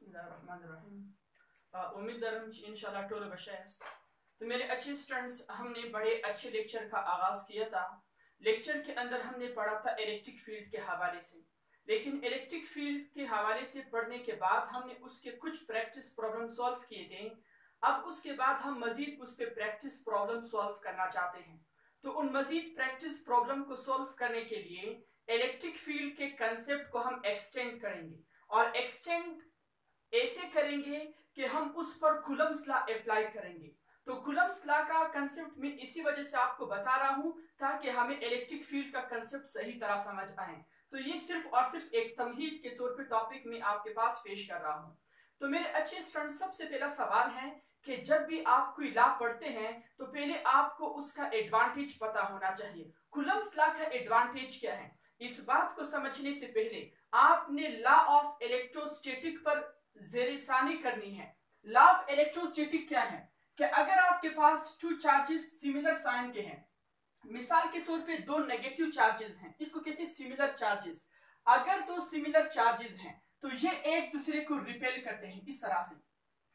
उम्मीद इंशाल्लाह टोल बशैस। तो मेरे अच्छे स्टूडेंट्स, हमने बड़े अच्छे लेक्चर का आगाज किया था। लेक्चर के अंदर हमने पढ़ा था इलेक्ट्रिक फील्ड के हवाले से, लेकिन इलेक्ट्रिक फील्ड के हवाले से पढ़ने के बाद हमने उसके कुछ प्रैक्टिस प्रॉब्लम सॉल्व किए थे। अब उसके बाद हम मजीद उस पे प्रैक्टिस प्रॉब्लम सॉल्व करना चाहते हैं। तो उन मजीद प्रैक्टिस प्रॉब्लम को सॉल्व करने के लिए इलेक्ट्रिक फील्ड के कंसेप्ट को हम एक्सटेंड करेंगे, और एक्सटेंड ऐसे करेंगे कि हम उस पर कुलम्ब्स लॉ अप्लाई करेंगे। तो कुलम्ब्स लॉ का कंसेप्ट मैं इसी वजह से आपको बता रहा हूं ताकि हमें इलेक्ट्रिक फील्ड का कंसेप्ट सही तरह समझ आए। तो ये सिर्फ और सिर्फ एक तमहीद के तौर पे टॉपिक में आपके पास पेश कर रहा हूं। तो मेरे अच्छे स्टूडेंट, सबसे पहला सवाल है कि जब भी आप कोई लॉ पढ़ते हैं तो पहले आपको उसका एडवांटेज पता होना चाहिए। कुलम्ब्स लॉ का एडवांटेज क्या है, इस बात को समझने से पहले आपने लॉ ऑफ इलेक्ट्रोस्टैटिक पर ज़ेरिसानी करनी है। लॉ ऑफ इलेक्ट्रोस्टैटिक क्या है कि अगर आपके पास टू चार्जेस सिमिलर साइन के हैं, मिसाल के तौर पे दो नेगेटिव चार्जेस हैं, इसको कहते हैं सिमिलर चार्जेस। अगर दो सिमिलर चार्जेस हैं तो ये एक दूसरे को रिपेल करते हैं इस तरह से,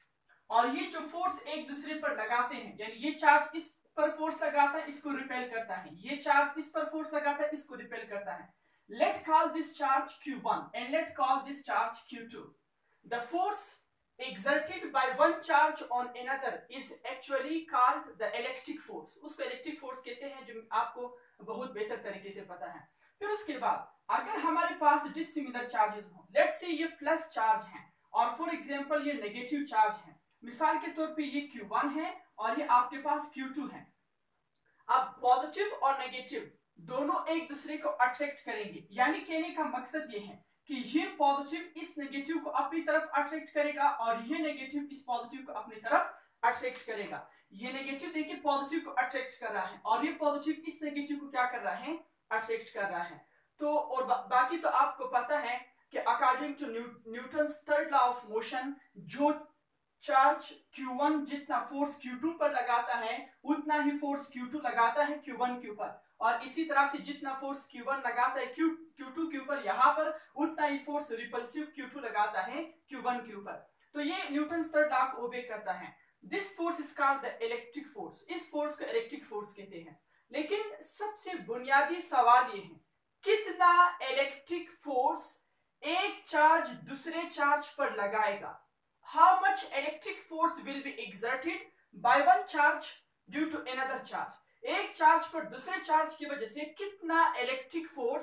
और ये जो फोर्स एक दूसरे पर लगाते हैं, यानी ये चार्ज इस पर फोर्स लगाता है, इसको रिपेल करता है, ये चार्ज इस पर फोर्स लगाता है, इसको रिपेल करता है। Let call this charge Q1 and let call this charge Q2। The force exerted by one charge on another is actually called the electric force। उसको इलेक्ट्रिक फोर्स कहते हैं, जो आपको बहुत बेहतर तरीके से पता है। फिर उसके बाद अगर हमारे पास डिसिमिलर चार्जेस हो, लेट्स से ये प्लस चार्ज हैं और फॉर एग्जांपल ये नेगेटिव चार्ज है। मिसाल के तौर पे ये Q1 है और ये आपके पास Q2 है। अब पॉजिटिव और नेगेटिव दोनों एक दूसरे को अट्रैक्ट करेंगे, यानी कहने का मकसद ये है कि ये पॉजिटिव इस नेगेटिव को अपनी तरफ अट्रैक्ट करेगा और ये नेगेटिव इस पॉजिटिव को अपनी तरफ अट्रैक्ट करेगा। ये नेगेटिव देखिए पॉजिटिव को अट्रैक्ट कर रहा है और ये पॉजिटिव इस नेगेटिव को क्या कर रहा है, अट्रैक्ट कर रहा है। तो और बाकी तो आपको पता है कि according to Newton's third law of motion, जो चार्ज Q1 जितना फोर्स Q2 पर लगाता है उतना ही फोर्स Q2 लगाता है Q1 के ऊपर, और इसी तरह से जितना फोर्स Q1 लगाता है Q2 के ऊपर यहाँ पर, उतना ही फोर्स रिपल्सिव Q2 लगाता है Q1 के ऊपर। तो ये न्यूटन्स थर्ड लॉ को ओबे करता है। This force is called the electric force. इस फोर्स को इलेक्ट्रिक फोर्स कहते हैं। लेकिन सबसे बुनियादी सवाल ये है, कितना इलेक्ट्रिक फोर्स एक चार्ज दूसरे चार्ज पर लगाएगा? How much electric force will be exerted by one charge due to another charge? एक चार्ज पर दूसरे चार्ज की वजह से कितना इलेक्ट्रिक फोर्स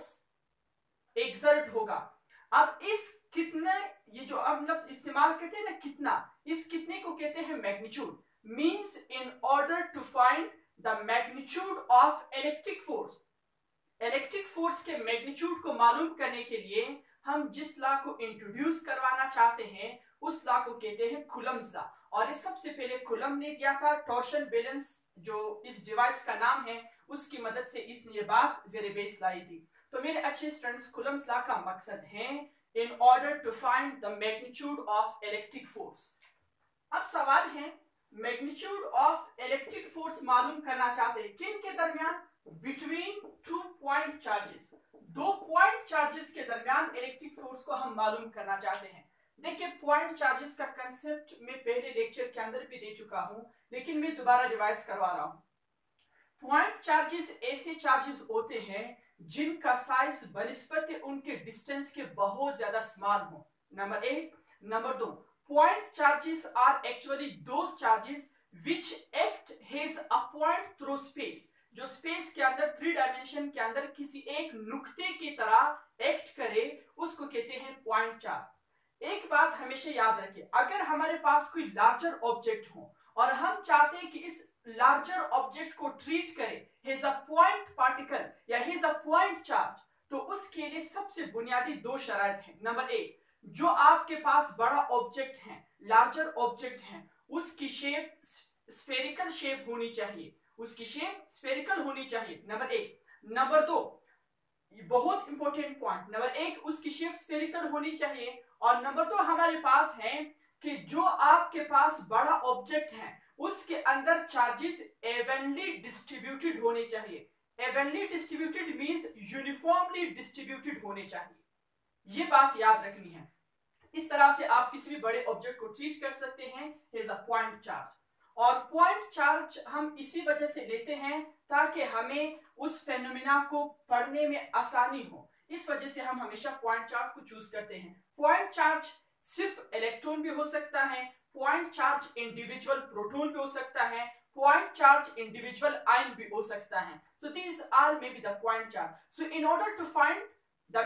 एक्सर्ट होगा? अब इस कितने, ये जो हम लफ्ज इस्तेमाल करते हैं ना कितना, इस कितने को कहते हैं magnitude. Means in order to find the magnitude of electric force, electric force के मैग्नीट्यूड को मालूम करने के लिए हम जिस लॉ को इंट्रोड्यूस करवाना चाहते हैं उस लॉ को कहते हैं कुलम्ब्स लॉ। और इस सबसे पहले कुलम्ब ने दिया था। टॉर्शन बैलेंस जो इस डिवाइस का नाम है, उसकी मदद से इसने ये बात ज़ेरे बेस लाई थी। तो मेरे अच्छे स्टूडेंट्स, कुलम्ब्स लॉ का मकसद है in order to find the magnitude of electric force. अब सवाल है, मैग्नीट्यूड ऑफ इलेक्ट्रिक फोर्स मालूम करना चाहते हैं किन के दरमियान? बिटवीन टू पॉइंट चार्जेस, दो पॉइंट चार्जेस के दरमियान इलेक्ट्रिक फोर्स को हम मालूम करना चाहते हैं। देखिए, पॉइंट चार्जेस का कंसेप्ट मैं पहले लेक्चर के अंदर भी दे चुका हूं, लेकिन मैं दोबारा रिवाइज करवा रहा हूं। पॉइंट चार्जेस ऐसे चार्जेस होते हैं जिनका साइज बनिस्बत उनके डिस्टेंस के बहुत ज्यादा स्मॉल हो, नंबर एक। नंबर दो, point charges are actually those charges which act has a point through space, जो स्पेस के अंदर थ्री डायमेंशन के अंदर किसी एक नुक्ते की तरह एक्ट करे, उसको कहते हैं पॉइंट चार्ज। एक बात हमेशा याद रखिए, अगर हमारे पास कोई लार्जर ऑब्जेक्ट हो और हम चाहते हैं कि इस लार्जर ऑब्जेक्ट को ट्रीट करें हेज अ पॉइंट पार्टिकल या हेज अ पॉइंट चार्ज, तो उसके लिए सबसे बुनियादी दो शराइत हैं। नंबर एक, जो आपके पास बड़ा ऑब्जेक्ट है, लार्जर ऑब्जेक्ट है, उसकी शेप स्फेरिकल शेप होनी चाहिए, उसकी शेप स्फेरिकल होनी चाहिए, नंबर एक। नंबर दो, बहुत इंपॉर्टेंट पॉइंट, नंबर एक उसकी शेप स्फेरिकल होनी चाहिए, और नंबर दो हमारे पास है कि जो आपके पास बड़ा ऑब्जेक्ट है उसके अंदर चार्जेस एवनली डिस्ट्रीब्यूटेड होने चाहिए। Evenly distributed means uniformly distributed होने चाहिए, ये बात याद रखनी है। इस तरह से आप किसी भी बड़े ऑब्जेक्ट को ट्रीट कर सकते हैं एज अ पॉइंट चार्ज। और पॉइंट चार्ज हम इसी वजह से लेते हैं ताकि हमें उस फेनोमेना को पढ़ने में आसानी हो, इस वजह से हम हमेशा पॉइंट चार्ज को चूज करते हैं। पॉइंट चार्ज सिर्फ इलेक्ट्रॉन भी हो सकता है, पॉइंट चार्ज इंडिविजुअल प्रोटॉन भी हो सकता है, पॉइंट चार्ज इंडिविजुअल आयन भी हो सकता है। So these all may be the point charge. So in order to find the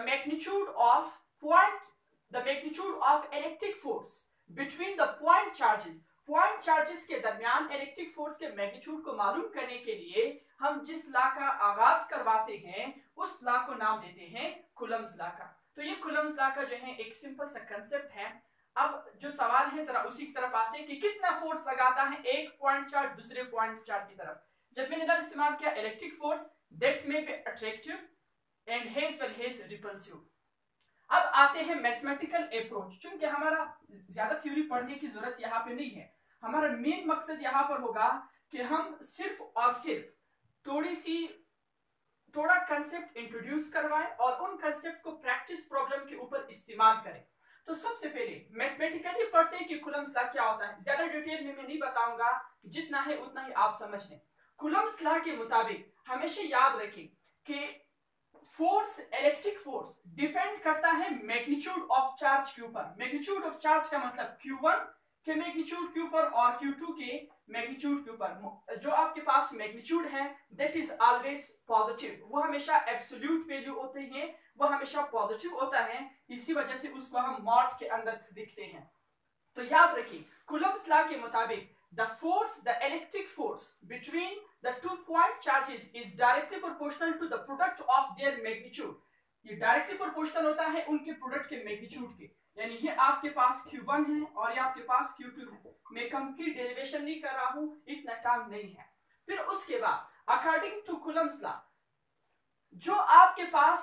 magnitude of electric force between the point charges के दरमियान इलेक्ट्रिक फोर्स के मैग्नीट्यूड को मालूम करने के लिए हम जिस लॉ का आगाज करवाते हैं उस लॉ को नाम देते हैं कूलम्ब्स लॉ का। तो ये कूलम्ब्स लॉ का जो है एक सिंपल सा कंसेप्ट है। अब जो सवाल है जरा उसी की तरफ आते हैं कि कितना फोर्स लगाता है एक पॉइंट चार्ज दूसरे पॉइंट चार्ज की तरफ। जब मैंने लफ्ज इस्तेमाल किया electric force that may be attractive and has well has repulsive. अब आते हैं मैथमेटिकल अप्रोच। चूंकि हमारा ज्यादा थ्योरी पढ़ने की जरूरत यहाँ पे नहीं है, हमारा मेन मकसद यहाँ पर होगा कि हम सिर्फ और सिर्फ थोड़ा कंसेप्ट इंट्रोड्यूस करवाएं और उन कंसेप्ट को प्रैक्टिस प्रॉब्लम के ऊपर इस्तेमाल करें। तो सबसे पहले मैथमेटिकली पढ़ते हैं कि कूलम्ब्स लॉ क्या होता है। ज्यादा डिटेल में मैं नहीं बताऊंगा, जितना है उतना ही आप समझ लें। कूलम्ब्स लॉ के मुताबिक हमेशा याद रखें कि फोर्स, इलेक्ट्रिक फोर्स डिपेंड करता है मैग्नीट्यूड ऑफ चार्ज के ऊपर। मैग्नीट्यूड ऑफ चार्ज का मतलब Q1 के मैग्नीट्यूड के ऊपर और Q2 के मैग्नीट्यूड के ऊपर। जो आपके पास मैग्नीट्यूड है दैट इज ऑलवेज पॉजिटिव, वो हमेशा एब्सोल्यूट वैल्यू होते हैं, वो हमेशा पॉजिटिव होता है, इसी वजह से उसको हम मॉड के अंदर दिखते हैं। तो याद रखिए कूलम्ब्स लॉ के मुताबिक the electric force between the 2 point charges is directly proportional to the product of their magnitude। ये डायरेक्टली प्रोपोर्शनल होता है उनके प्रोडक्ट के मैग्नीट्यूड के, यानी ये आपके पास Q1 है और ये आपके पास Q2 है। मैं कंप्लीट डेरिवेशन नहीं कर रहा हूं, इतना टाइम नहीं है। फिर उसके बाद अकॉर्डिंग टू कूलम्ब्स लॉ जो आपके पास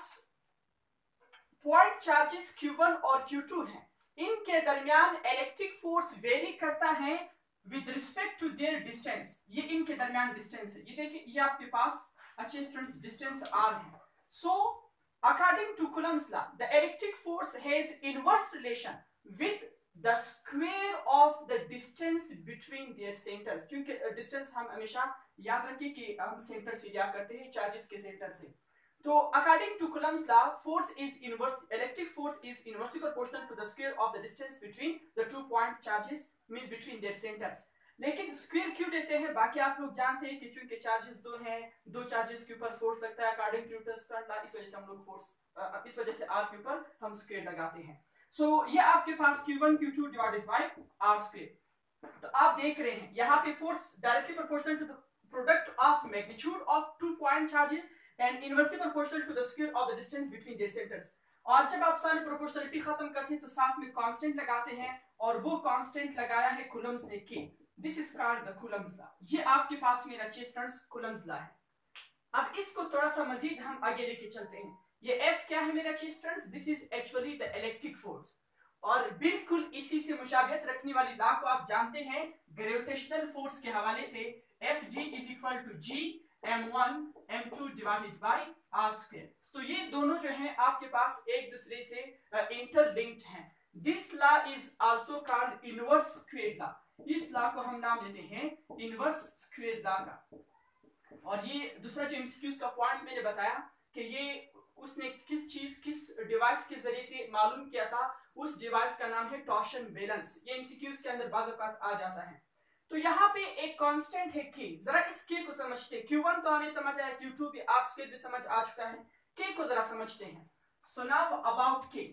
पॉइंट चार्जेस Q1 और Q2 हैं, इनके दरमियान इलेक्ट्रिक फोर्स वेरी करता है with respect to their distance. ये इनके दरमियान डिस्टेंस है, ये देखिए ये आपके पास अच्छे डिस्टेंस R है। So according to Coulomb's law the electric force has inverse relation with the square of the distance between their centers। क्योंकि डिस्टेंस हम हमेशा याद रखिए कि हम सेंटर से लिया करते हैं चार्जेस के सेंटर से। तो according to Coulomb's law electric force is inversely proportional to the square of the distance between the 2 point charges means between their centers। लेकिन स्क्वायर क्यों देते हैं? बाकी आप लोग जानते हैं कि चूंकि चार्जेस दो हैं, दो चार्जेस के ऊपर फोर्स लगता है अकॉर्डिंग टू न्यूटन्स लॉ, इस वजह से हम लोग फोर्स इस वजह से R के ऊपर हम स्क्वायर लगाते हैं। सो ये आपके पास Q1 Q2 divided by R square. तो आप देख रहे हैं यहाँ पे force directly proportional to the product of magnitude of 2 point charges and inversely proportional to the square of the distance between their centres. और जब आप सारी प्रोपोर्शनलिटी खत्म करते हैं तो साथ में कांस्टेंट लगाते हैं और वो कांस्टेंट लगाया है कूलम्ब्स ने K। This is called the Coulomb's law। ये आपके पास मेरा अच्छे स्टूडेंट्स Coulomb's law है। अब इसको थोड़ा सा मजीद हम आगे लेके चलते हैं। ये F क्या है मेरे अच्छे students? This is actually the electric force। और बिल्कुल इसी से मुशाबियत रखने वाली लॉ को आप जानते हैं ग्रेविटेशनल फोर्स के हवाले से Fg is equal to G m1 m2 divided by r square। तो ये दोनों जो हैं आपके पास एक दूसरे से इंटरलिंक्ड हैं। This law is also called inverse square law। इस लॉ को हम नाम देते हैं इनवर्स स्क्वायर लॉ का। और ये दूसरा जो एमसीक्यूज का पॉइंट मैंने बताया कि ये उसने किस डिवाइस के जरिए से मालूम किया था, उस डिवाइस का नाम है टॉर्शन बैलेंस। ये एमसीक्यूज के अंदर बाज़ औक़ात आ जाता है। तो यहाँ पे एक कांस्टेंट है K। जरा इस K को समझते हैं। Q1 तो हमें समझ आया, Q2 भी R स्क्वायर भी समझ आ चुका है, K को जरा समझते हैं। सो नाउ अबाउट K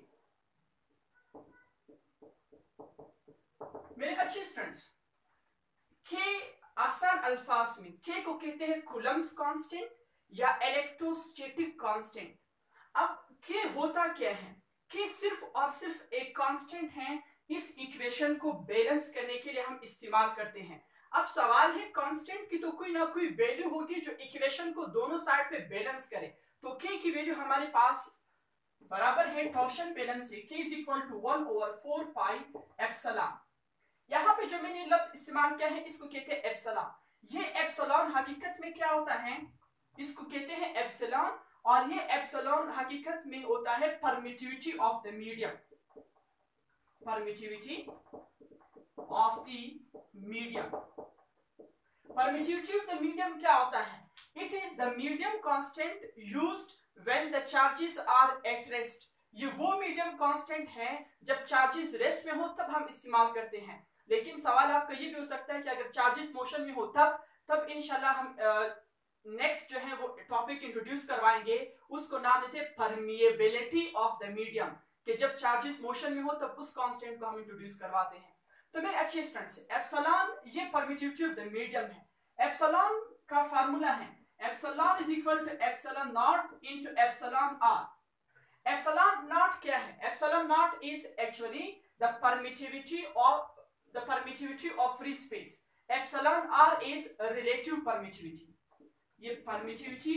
मेरे अच्छे स्टूडेंट्स, K आसान अल्फाज में K को कहते हैं कूलम्ब्स कांस्टेंट या इलेक्ट्रोस्टैटिक कांस्टेंट। अब K होता क्या है? K सिर्फ और सिर्फ एक कांस्टेंट है, इस इक्वेशन को बैलेंस करने के लिए हम इस्तेमाल करते हैं। अब सवाल है कांस्टेंट की तो कोई ना कोई वैल्यू होगी जो इक्वेशन को दोनों साइड पे बैलेंस करे। तो K की वैल्यू हमारे पास बराबर है टॉर्शन बैलेंस से K is equal to 1/4 pi epsilon. यहाँ पे जो मैंने लफ्ज इस्तेमाल किया है इसको कहते हैं एप्सिलॉन। ये एप्सिलॉन हकीकत में क्या होता है? इसको कहते हैं एप्सिलॉन, और ये एप्सिलॉन हकीकत में होता है permittivity of the medium. permittivity of the medium. Permittivity of the medium क्या होता है? It is the medium constant used when the charges are at rest. ये वो मीडियम कांस्टेंट है जब चार्जेस रेस्ट में हो तब हम इस्तेमाल करते हैं। लेकिन सवाल आपका ये भी हो सकता है कि अगर चार्जेस मोशन में हो तब इंशाल्लाह हम नेक्स्ट जो है वो टॉपिक इंट्रोड्यूस करवाएंगे, उसको नाम देते हैं परमिएबिलिटी ऑफ द मीडियम, कि जब चार्जेस मोशन में हो तब उस कांस्टेंट को हम इंट्रोड्यूस करवाते हैं। तो मेरे अच्छे स्टूडेंट्स, एप्सिलॉन ये परमिटिविटी ऑफ द मीडियम है। एप्सिलॉन का फार्मूला है epsilon is equal to epsilon naught into epsilon R. Epsilon naught क्या है? Epsilon naught is actually the permittivity of free space. Epsilon R is relative permittivity. ये permittivity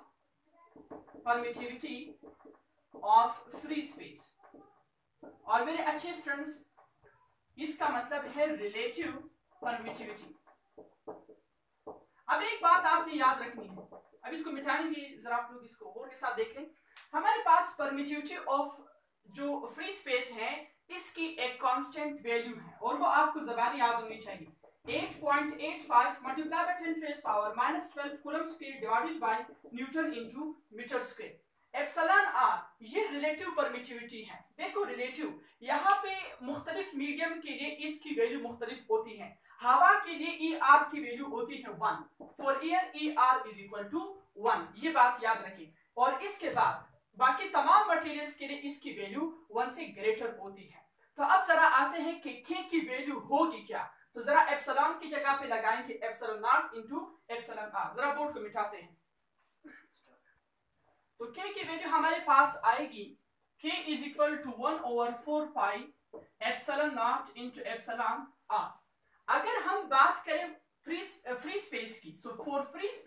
of free space. और मेरे अच्छे students, इसका मतलब है रिलेटिव परमिटिविटी। अब एक बात आपने याद रखनी है, अब इसको मिटाएंगे जरा, आप लोग इसको और के साथ देख लें। हमारे पास परमिटिविटी ऑफ जो फ्री स्पेस है इसकी एक कांस्टेंट वैल्यू है और वो आपको ज़बानी याद होनी चाहिए। 8.85 multiplied by 10 raised power minus 12 Coulomb square divided by Newton into meter square। Epsilon R ये रिलेटिव परमिटिविटी है। देखो रिलेटिव, यहाँ पे मुख्तलिफ मीडियम के लिए इसकी वैल्यू मुख्तलिफ होती है। हवा के लिए ई आर की वैल्यू होती है 1, for air E R is equal to 1, ये बात याद रखें। और इसके बाद बाकी तमाम मटेरियल्स के लिए इसकी वैल्यू 1 से ग्रेटर होती है। तो अब जरा आते हैं कि के की वैल्यू होगी क्या। तो जरा एप्सिलॉन की जगह पे लगाएंगे epsilon naught into epsilon R. जरा बोर्ड को मिटाते हैं। तो k की वैल्यू हमारे पास आएगी k is equal to 1/4 pi epsilon naught into epsilon R. अगर हम बात करें फ्री स्पेस की, सो फॉर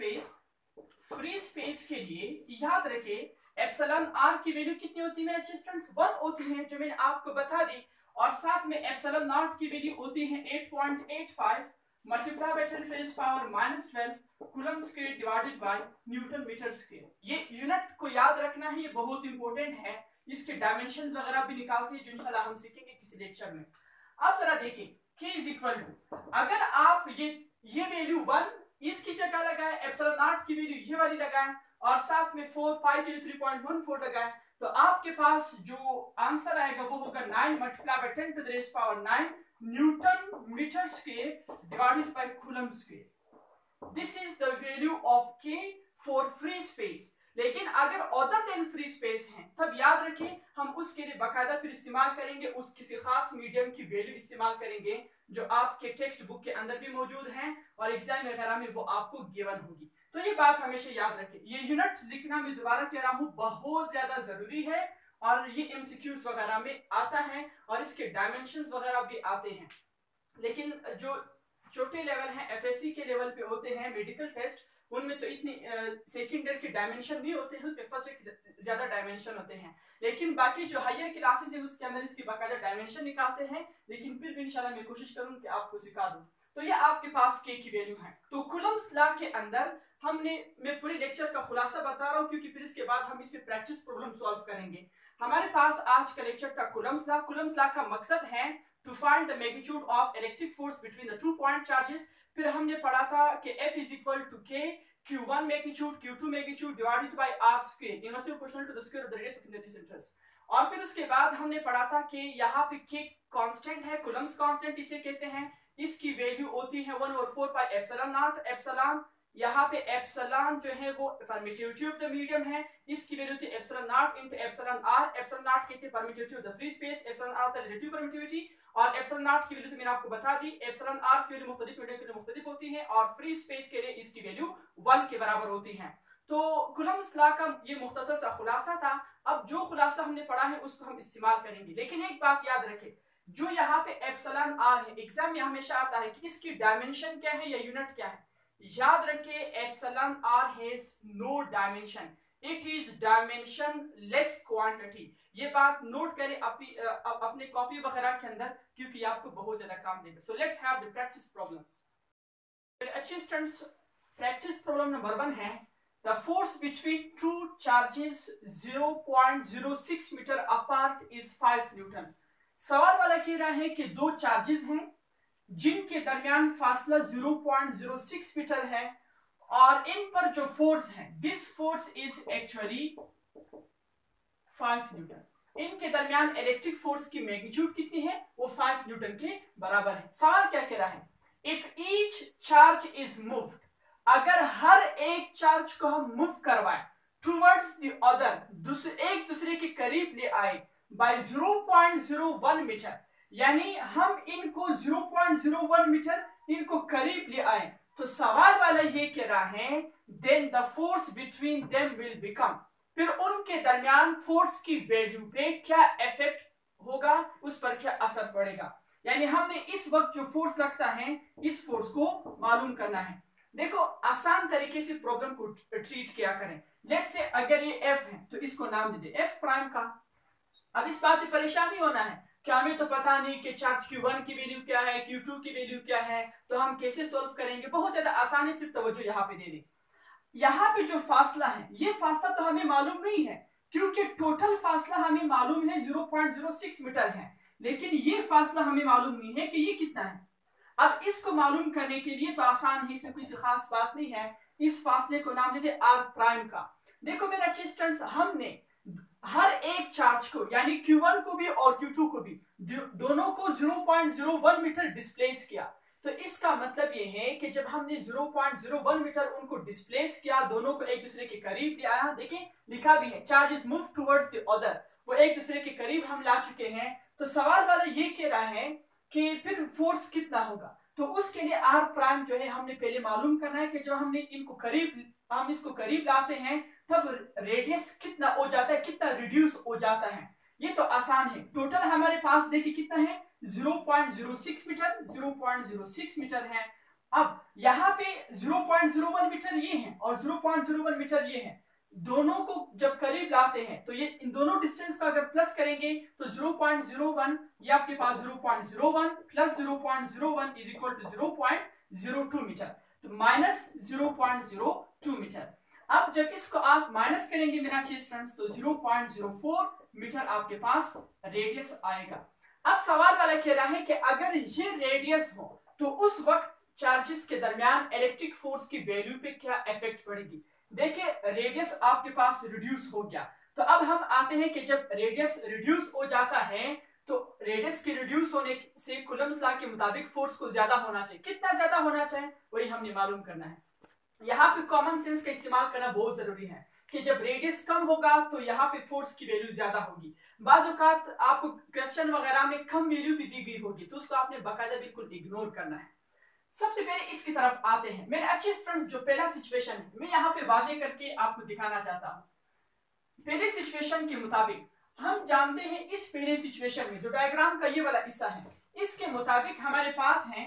फ्री स्पेस के लिए याद रखें एप्सिलॉन आर की वैल्यू कितनी होती है मेरे अच्छे स्टूडेंट्स? 1 होती है, जो मैंने आपको बता दी। और साथ में एप्सिलॉन नॉट की वैल्यू होती है 8.85 multiply by 10 raise power -12 coulomb square divided by newton metre square. ये यूनिट को याद रखना है, ये बहुत इंपॉर्टेंट है। इसके डायमेंशंस वगैरह भी निकालते हैं जो इंशाल्लाह हम सीखेंगे किसी लेक्चर में। अब जरा देखें k इज इक्वल टू, अगर आप ये वैल्यू 1 इसकी जगह लगाए, एप्सिलॉन नॉट की वैल्यू ये वाली लगाएं और साथ में 4 पाई के लिए 3.14 लगाएं, तो आपके पास जो आंसर आएगा वो होगा 9 multiply by 10 to the raise power 9 newton metre square divided by coulomb square. This is the value of k for free space. लेकिन अगर अदर देन फ्री स्पेस है तब याद रखें हम उसके लिए बाकायदा फिर इस्तेमाल करेंगे, उस किसी खास मीडियम की वैल्यू इस्तेमाल करेंगे जो आपके टेक्स्ट बुक के अंदर भी मौजूद है और एग्जाम वगैरह में वो आपको गिवन होगी। तो ये बात हमेशा याद रखें। ये यूनिट लिखना मैं दोबारा कह रहा हूँ बहुत ज्यादा जरूरी है और ये एमसीक्यूज वगैरह में आता है और इसके डायमेंशंस वगैरह भी आते हैं। लेकिन जो छोटे लेवल हैं, एफएससी के लेवल पे होते हैं मेडिकल टेस्ट, उनमें तो इतनी सेकेंड ईयर के डायमेंशन नहीं होते हैं, उसमें फर्स्ट ईयर के ज्यादा डायमेंशन होते हैं। लेकिन बाकी जो हायर क्लासेस है उसके अंदर इसकी बाकायदा डायमेंशन निकालते हैं। लेकिन फिर भी इंशाल्लाह मैं कोशिश करूंगी कि आपको सिखा दूं। तो ये आपके पास k की वैल्यू है। तो कूलम्ब्स लॉ के अंदर मैं पूरे लेक्चर का खुलासा बता रहा हूँ क्योंकि फिर इसके बाद हम इसमें प्रैक्टिस प्रॉब्लम सॉल्व करेंगे। हमारे पास आज का लेक्चर का कूलम्ब्स लॉ का मकसद है to find the magnitude of electric force between the 2 point charges. फिर हमने पढ़ा था कि F is equal to K Q1 magnitude Q2 magnitude divided by R square inversely proportional to the square of the radius between the centres. और फिर उसके बाद हमने पढ़ा था कि यहाँ पे K कांस्टेंट है, कूलम्ब्स कांस्टेंट इसे कहते हैं। इसकी वैल्यू होती है 1/4 पाई एप्सिलॉन नॉट। एप्सिलॉन यहाँ पे एप्सिलॉन जो है वो परमिटिविटी ऑफ द मीडियम है, इसकी वैल्यू थी epsilon naught into epsilon R. Epsilon naught कहते हैं permittivity of the free space, epsilon R का रिलेटिव परमिटिविटी। और एप्सिलॉन नॉट की वैल्यू तो मैंने आपको बता दी, एप्सिलॉन आर की वैल्यू मुख्तलिफ मीडियम के लिए मुख्तलिफ होती है और फ्री स्पेस के लिए इसकी वैल्यू 1 के बराबर होती है। तो कूलम्ब्स लॉ का ये मुख्तसर सा खुलासा था। अब जो खुलासा हमने पढ़ा है उसको हम इस्तेमाल करेंगे। लेकिन एक बात याद रखें, जो यहाँ पे एप्सिलॉन आर है एग्जाम में हमेशा आता है कि इसकी डायमेंशन क्या है या यूनिट क्या है। याद रखिए epsilon R has no dimension, it is dimensionless quantity. ये बात नोट करें अपने कॉपी वगैरह के अंदर क्योंकि आपको बहुत ज्यादा काम देगा। So let's have the practice problems. अच्छे स्टूडेंट्स, प्रैक्टिस प्रॉब्लम नंबर 1 है the force between two charges 0.06 metre apart is 5 newton. सवाल वाला कह रहा है कि दो चार्जेस हैं जिनके दरमियान फासला 0.06 मीटर है और इन पर जो फोर्स है, this force is actually 5 newton. इनके दरमियान इलेक्ट्रिक फोर्स की मैग्नीट्यूड कितनी है, वो 5 न्यूटन के बराबर है। सवाल क्या कह रहा है, if each charge is moved, अगर हर एक चार्ज को हम मूव करवाएं टुवर्ड्स द अदर, एक दूसरे के करीब ले आए बाय 0.01 मीटर, यानी हम इनको 0.01 मीटर इनको करीब ले आए, तो सवाल वाला ये कह रहा है then the force between them will become, फिर उनके दरमियान फोर्स की वैल्यू पे क्या इफेक्ट होगा, उस पर क्या असर पड़ेगा। यानी हमने इस वक्त जो फोर्स लगता है इस फोर्स को मालूम करना है। देखो आसान तरीके से प्रॉब्लम को ट्रीट किया करें। लेट्स से अगर ये एफ है तो इसको नाम दे दे एफ प्राइम का। अब इस बात में परेशान नहीं होना है कि हमें तो पता नहीं कि चार्ज Q1 की वैल्यू क्या है, Q2 की वैल्यू क्या है, तो हम कैसे सॉल्व करेंगे। बहुत ज्यादा आसानी से तवज्जो यहाँ पे दे दें। यहाँ पे जो फासला है ये फासला तो हमें मालूम नहीं है, क्योंकि टोटल फासला हमें मालूम है 0.06 मीटर है, लेकिन ये फासला हमें मालूम नहीं है कि ये कितना है। अब इसको मालूम करने के लिए तो आसान है, इसमें कोई खास बात नहीं है। इस फासले को नाम देते आर प्राइम का। देखो मेरे अच्छे स्टूडेंट्स, हमने हर एक चार्ज को यानी Q1 को भी और Q2 को भी दोनों को 0.01 मीटर डिस्प्लेस किया। तो इसका मतलब ये है कि जब हमने 0.01 मीटर उनको डिस्प्लेस किया, दोनों को एक दूसरे के करीब ले आया, देखिए लिखा भी है charges move towards the other, वो एक दूसरे के करीब हम ला चुके हैं। तो सवाल वाला ये कह रहा है कि फिर फोर्स कितना होगा, तो उसके लिए आर प्राइम जो है हमने पहले मालूम करना है कि जब हमने इनको करीब, हम इसको करीब लाते हैं तब रेडियस कितना हो जाता है, कितना रिड्यूस हो जाता है। ये तो आसान है। टोटल हमारे पास देखिए कितना है 0.06 मीटर, 0.06 मीटर है। अब यहाँ पे 0.01 मीटर ये है और 0.01 मीटर ये है, दोनों को जब करीब लाते हैं तो ये इन दोनों डिस्टेंस को अगर प्लस करेंगे तो 0.01, ये आपके पास 0.01 plus 0.01 is equal to 0.02 metre, तो माइनस 0.02 मीटर। अब जब इसको आप माइनस करेंगे मेरा अच्छे स्टूडेंट्स तो 0.04 मीटर आपके पास रेडियस आएगा। अब सवाल वाला कह रहा है कि अगर ये रेडियस हो तो उस वक्त चार्जेस के दरमियान इलेक्ट्रिक फोर्स की वैल्यू पे क्या इफेक्ट पड़ेगी। देखिए रेडियस आपके पास रिड्यूस हो गया, तो अब हम आते हैं कि जब रेडियस रिड्यूस हो जाता है तो रेडियस के रिड्यूस होने से कूलम्ब्स लॉ के मुताबिक फोर्स को ज्यादा होना चाहिए। कितना ज्यादा होना चाहिए वही हमने मालूम करना है। यहाँ पे कॉमन सेंस का इस्तेमाल करना बहुत जरूरी है कि जब रेडियस कम होगा तो यहाँ पे फोर्स की वैल्यू ज्यादा होगी। बाज़ औक़ात आपको क्वेश्चन वगैरह में कम वैल्यू भी दी गई होगी, तो उसको आपने बाकायदा बिल्कुल इग्नोर करना है। सबसे पहले इसकी तरफ आते हैं मेरे अच्छे स्टूडेंट्स। जो पहला सिचुएशन है मैं यहाँ पे वाजे करके आपको दिखाना चाहता हूँ। पहले सिचुएशन के मुताबिक हम जानते हैं, इस पहले सिचुएशन में जो डायग्राम का ये वाला हिस्सा है इसके मुताबिक हमारे पास है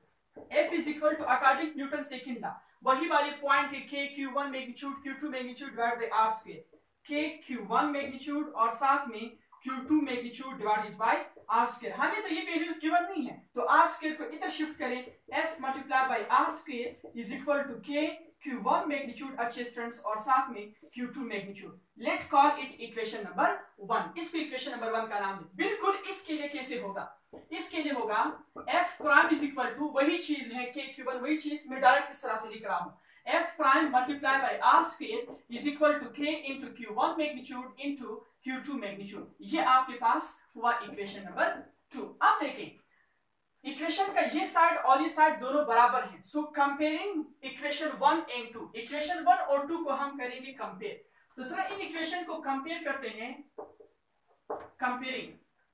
F is equal to according Newton second law, वही वाले पॉइंट है K Q1 magnitude Q2 magnitude divided by R square, K Q1 magnitude और साथ में Q2 magnitude divided by R square. हमें तो ये वैल्यूज गिवन नहीं है, तो R स्क्वायर को इधर शिफ्ट करें, F multiply by R square is equal to K Q1 magnitude अच्छे स्टूडेंट्स और साथ में Q2 magnitude. Let call it equation number 1। इसको इक्वेशन नंबर 1 का नाम दे। बिल्कुल इसके लिए कैसे होगा, इसके लिए होगा F prime is equal to वही चीज है K Q1, वही चीज मैं डायरेक्ट इस तरह से लिख रहा हूं, F prime multiply by R square is equal to K into Q1 magnitude into Q2 magnitude. ये आपके पास हुआ इक्वेशन नंबर 2। अब देखें इक्वेशन का ये साइड और ये साइड दोनों बराबर हैं, so comparing equation 1 and 2, equation 1 और 2 को हम करेंगे कंपेयर। दूसरा इन इक्वेशन को कंपेयर करते हैं, कंपेयरिंग।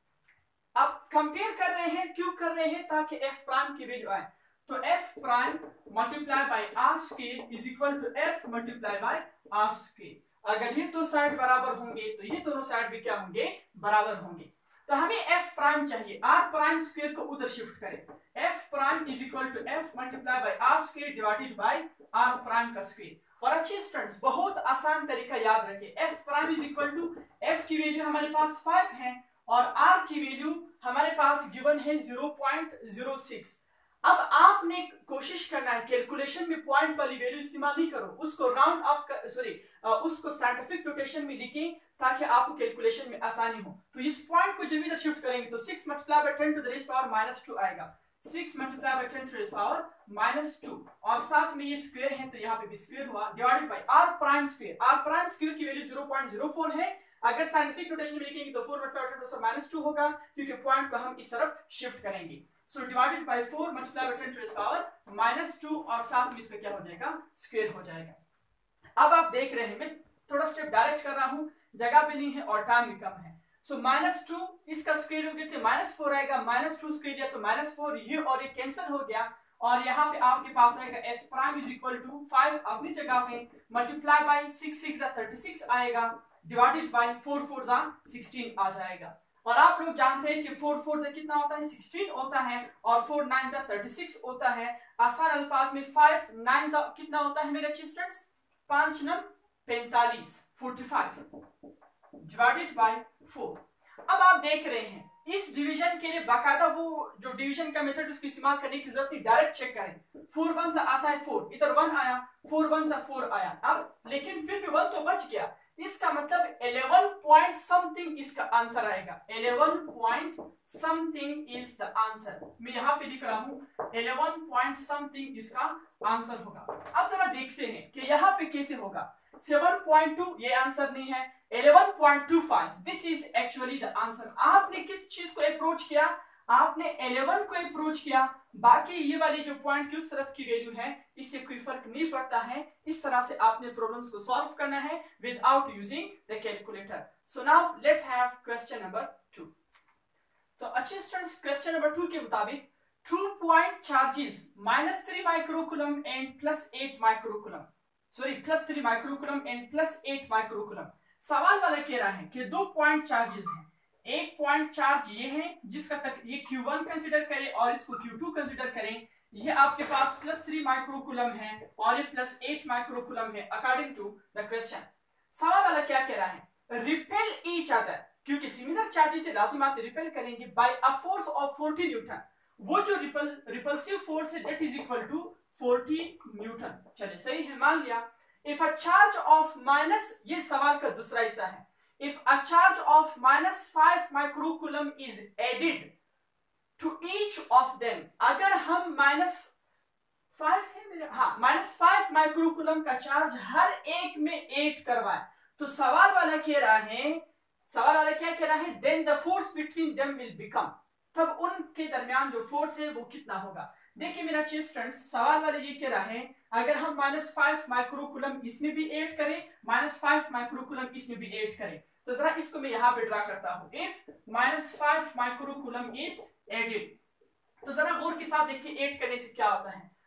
अब कंपेयर कर रहे हैं, क्यों कर रहे हैं, ताकि F प्राइम की वैल्यू आए, तो F prime multiply by R square is equal to F multiply by R square. अगर ये दो साइड बराबर होंगे तो ये दोनों साइड भी क्या होंगे, बराबर होंगे। तो हमें F प्राइम चाहिए, R प्राइम स्क्वायर को उधर शिफ्ट करें, F prime is equal to F multiply by R square divided by R prime का स्क्वायर। और अच्छे स्टूडेंट्स बहुत आसान तरीका याद रखें, F prime is equal to F की वैल्यू हमारे पास 5 है और R की वैल्यू हमारे पास गिवन है 0.06। अब आपने कोशिश करना है कैलकुलेशन में पॉइंट वाली वैल्यू इस्तेमाल नहीं करो, उसको राउंड ऑफ उसको साइंटिफिक नोटेशन में लिखें ताकि आपको कैलकुलेशन में आसानी हो। तो इस पॉइंट को जब इधर शिफ्ट करेंगे तो 6 multiply by 10 to the raise power -2 आएगा। 6 multiply by 10 to the raise power -2 और साथ में ये स्क्वायर है तो यहाँ पे भी स्क्वायर हुआ divided by r prime square. r prime square की वैल्यू 0.04 है। अगर साइंटिफिक नोटेशन में लिखेंगे तो 4 मल्टीप्लाई बाय 10 टू द -2 होगा क्योंकि पॉइंट को हम इस तरफ शिफ्ट करेंगे। So divided by 4 multiply by 10 to the power -2 और साथ में इसका क्या हो जाएगा, स्क्वायर हो जाएगा। अब आप देख रहे हैं मैं थोड़ा स्टेप डायरेक्ट कर रहा हूं, जगह भी नहीं है और टाइम भी कम है। सो -2 इसका स्क्वायर हो गया तो -4 आएगा, -2 स्क्वायर दिया तो -4, ये और ये कैंसिल हो गया और यहाँ पे आपके पास आएगा f prime is equal to 5 अपनी जगह पे मल्टीप्लाई बाय 6 6 36 आएगा डिवाइडेड बाय 4 4 16 आ जाएगा। और आप लोग जानते हैं कि 4 4 से कितना होता है, 16 होता है और 4 9 36 होता है। आसान अल्फाज में 5 9 कितना होता है मेरे अच्छे स्टूडेंट्स, 5 9 45 45 डिवाइडेड बाय 4। अब आप देख रहे हैं इस डिवीजन के लिए बाकायदा वो जो डिवीजन का मेथड उसको इस्तेमाल करने की जरूरत नहीं, डायरेक्ट चेक करें। 4 1 से आता है 4, इधर 1 आया, 4 1 से 4 आया। अब लेकिन फिर भी 1 तो बच गया, इसका मतलब 11 पॉइंट समथिंग इसका आंसर आएगा। 11 point something is the answer. मैं यहाँ पे लिख रहा हूँ 11 पॉइंट समथिंग इसका आंसर होगा। अब जरा देखते हैं कि यहाँ पे कैसे होगा। 7.2 ये आंसर नहीं है, 11.25 this is actually the answer. आपने किस चीज को अप्रोच किया, आपने 11 को अप्रोच किया, बाकी ये वाली जो पॉइंट की उस तरफ की वैल्यू है इससे कोई फर्क नहीं पड़ता है। इस तरह से आपने प्रॉब्लम्स को सॉल्व करना है without using the calculator. So now let's have question number 2। तो अच्छे स्टूडेंट्स क्वेश्चन नंबर 2 के मुताबिक 2 point charges -3 microcoulomb and +8 microcoulomb +3 microcoulomb and +8 microcoulomb. सवाल वाला कह रहा है कि 2 पॉइंट चार्जेस हैं। एक पॉइंट चार्ज ये है जिसका तक ये Q1 कंसीडर करें और इसको Q2 कंसीडर करें। ये आपके पास +3 माइक्रोकूलम है और ये +8 माइक्रोकूलम है अकॉर्डिंग टू द क्वेश्चन। सवाल वाला क्या कह रहा है, रिपेल ईच अदर, क्योंकि सिमिलर चार्जेस से लाजिम आप रिपेल करेंगे by a force of 40 newton. वो जो रिपल्सिव फोर्स है that is equal to 40 newton. चलिए सही है, मान लिया। इफ अ चार्ज ऑफ ये सवाल का दूसरा हिस्सा है, if a charge of -5 microcoulomb is added to each of them, अगर हम -5 है मेरे -5 माइक्रोकूलम का चार्ज हर एक में ऐड करवाए तो सवाल वाला क्या कह रहा है then the force between them will become, तब उनके दरमियान जो फोर्स है वो कितना होगा। देखिए मेरा स्टूडेंट्स सवाल वाला ये कह रहा है अगर हम -5 माइक्रोकूलम इसमें भी ऐड करें, -5 माइक्रोकूलम इसमें भी ऐड करें, तो जरा इसको मैं यहां पे ड्रा करता हूं। इफ -5 माइक्रोकूलम इज एडेड, तो जरा गौर के साथ देखिए ऐड करने से क्या होता है,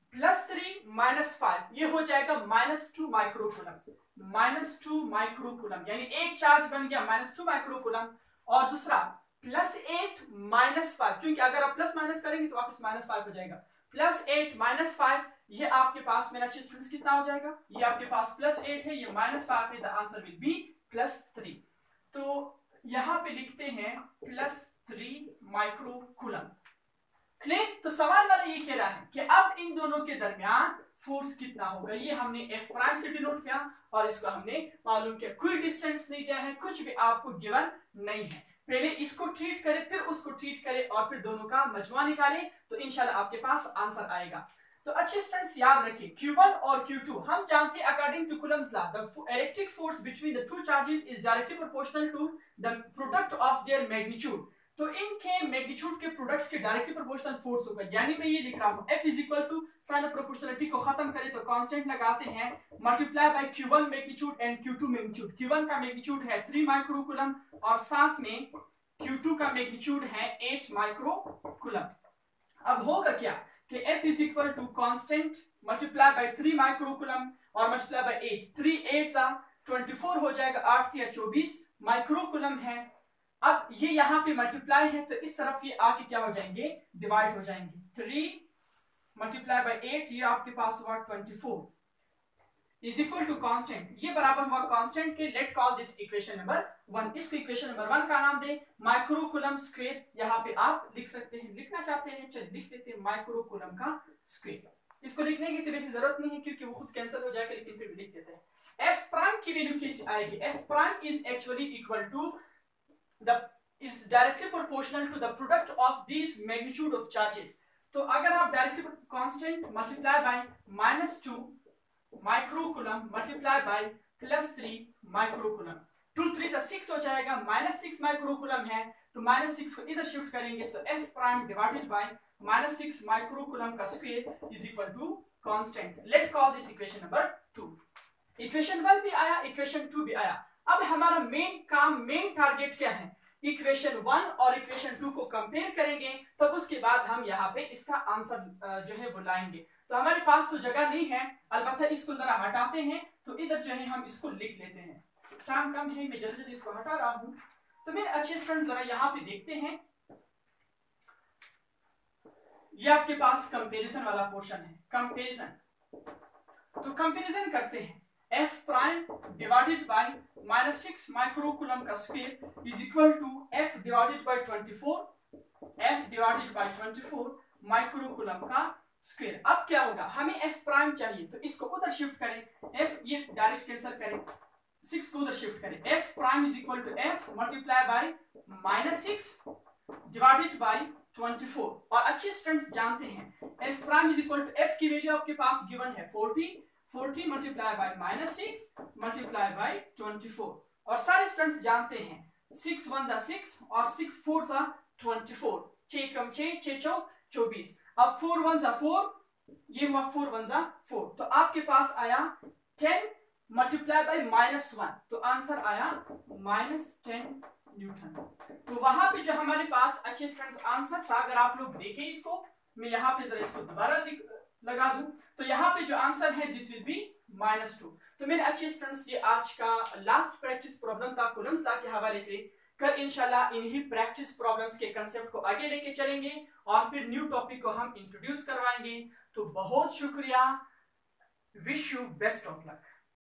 +3 -5 ये हो जाएगा -2 माइक्रोकूलम, यानी एक चार्ज बन गया -2 माइक्रोकूलम और दूसरा +8 -5, क्योंकि अगर आप प्लस माइनस करेंगे तो वापस -5 हो जाएगा। +8 -5 ये आपके पास मेरा स्टूडेंट्स कितना हो जाएगा, ये आपके पास +8 है, ये -5 है, द आंसर विल बी +3। तो यहां पे लिखते हैं +3 माइक्रोकूलम। क्लियर। तो सवाल वाला ये कह रहा है कि अब इन दोनों के दरमियान फोर्स कितना होगा। ये हमने F प्राइम से डिनोट किया और इसको हमने मालूम किया। कोई डिस्टेंस नहीं दिया है, कुछ भी आपको गिवन नहीं है। पहले इसको ट्रीट करें फिर उसको ट्रीट करें और फिर दोनों का मजमुआ निकालें तो इंशाल्लाह आपके पास आंसर आएगा। तो अच्छे स्टूडेंट्स याद रखें Q1 और Q2 हम जानते हैं according to Coulomb's law the electric force between the two charges is directly proportional to the product of their magnitude. तो इनके मैग्नीट्यूड के प्रोडक्ट के डायरेक्टली प्रोपोर्शनल फोर्स होगा। यानी मैं ये लिख रहा हूं F is equal to sign of proportionality को खत्म करें तो कांस्टेंट लगाते हैं multiply by Q1 magnitude and Q2 magnitude. Q1 का मैग्नीट्यूड है 3 माइक्रोकूलम और साथ में Q2 का मैग्नीट्यूड है 8 माइक्रोकूलम। अब होगा क्या कि F is equal to constant multiply by 3 microcoulomb और मल्टीप्लाई बाय 8, 3 8 24 हो जाएगा, 8 या 24 माइक्रोकूलम है। अब ये यहाँ पे मल्टीप्लाई है तो इस तरफ ये आके क्या हो जाएंगे, डिवाइड हो जाएंगे। 3 मल्टीप्लाई बाय 8 ये आपके पास हुआ 24 इज इक्वल टू कांस्टेंट, ये बराबर हुआ कांस्टेंट के। Let call this equation number 1। इसको इक्वेशन नंबर 1 का नाम दे माइक्रो कूलम स्क्वायर। यहाँ पे आप लिख सकते हैं, लिखना चाहते हैं चलिए लिख देते हैं माइक्रो कूलम का स्क्वायर। इसको लिखने की तो वैसे जरूरत नहीं है क्योंकि वो खुद कैंसिल हो जाएगा, लेकिन फिर भी लिख देते हैं। एफ प्राइम की वैल्यू कैसे आएगी? F prime is actually equal to the is directly proportional to the product of these magnitude of charges। तो अगर आप directly constant multiply by -2 microcoulomb multiply by +3 microcoulomb, 2 3 से 6 हो जाएगा, -6 माइक्रोकूलम है तो -6 को इधर शिफ्ट करेंगे। So F prime divided by -6 microcoulomb का square is equal to constant. Let call this equation number 2। Equation 1 भी आया, इक्वेशन 2 भी आया। अब हमारा मेन काम, मेन टारगेट क्या है? इक्वेशन 1 और इक्वेशन 2 को कंपेयर करेंगे, तब उसके बाद हम यहाँ पे इसका आंसर जो है वो लाएंगे। तो हमारे पास तो जगह नहीं है, अलबत्ता इसको जरा हटाते हैं तो इधर जो है हम इसको लिख लेते हैं। टाइम कम है, मैं जल्दी जल्दी इसको हटा रहा हूं। तो मेरे अच्छे स्टूडेंट जरा यहाँ पे देखते हैं, ये आपके पास कंपैरिजन वाला पोर्शन है। कंपैरिजन, तो कंपैरिजन करते हैं। F prime divided by -6 microcoulomb का square is equal to F divided by 24, F divided by 24 microcoulomb का स्क्वायर। अब क्या होगा, हमें F प्राइम चाहिए तो इसको उधर शिफ्ट करें, F ये डायरेक्ट कैंसिल करें, 6 को उधर शिफ्ट करें। F prime is equal to F multiply by -6 divided by 24। और अच्छे स्टूडेंट्स जानते हैं F prime is equal to F की वैल्यू आपके पास गिवन है 40 मल्टीप्लाई बाय -6 मल्टीप्लाई बाय 24। और सारे स्टूडेंट्स जानते हैं 6 1 जा 6 और 6 4 जा 24, 6 कम 6 6 चौक 24। अब 4 1 जा 4, ये हुआ 4 1 जा 4, तो आपके पास आया 10 मल्टीप्लाई बाय -1, तो आंसर आया -10 न्यूटन। तो वहां पे जो हमारे पास अच्छे स्टूडेंट्स आंसर था, अगर आप लोग देखें इसको, मैं यहाँ पे जरा इसको दोबारा लगा दूं, तो यहाँ पे जो आंसर है दिस विल बी -2। तो मेरे अच्छे स्टूडेंट्स ये आज का लास्ट प्रैक्टिस प्रॉब्लम था कूलम्ब लॉ के हवाले से। कल इंशाल्लाह इन्हीं प्रैक्टिस प्रॉब्लम्स के कंसेप्ट को आगे लेके चलेंगे और फिर न्यू टॉपिक को हम इंट्रोड्यूस करवाएंगे। तो बहुत शुक्रिया, wish you best of luck.